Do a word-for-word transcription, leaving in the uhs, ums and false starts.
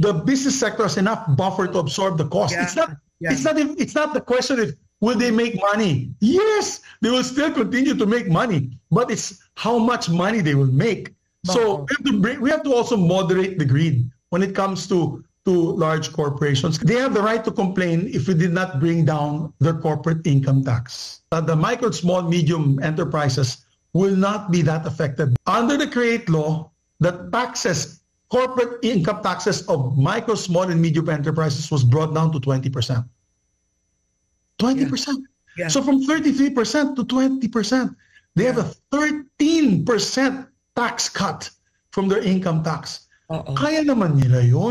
the business sector has enough buffer to absorb the cost. Yeah. It's not. Yeah. It's not. If, it's not the question if will they make money. Yes, they will still continue to make money, but it's how much money they will make. So we have to bring, we have to also moderate the greed when it comes to to large corporations. They have the right to complain if we did not bring down their corporate income tax. Uh, the micro, small, medium enterprises will not be that affected. Under the CREATE law, the taxes, corporate income taxes of micro, small, and medium enterprises was brought down to twenty percent. twenty percent. Yeah. Yeah. So from thirty-three percent to twenty percent, they yeah. have a thirteen percent tax cut from their income tax. Uh-oh. Kaya naman nila yun.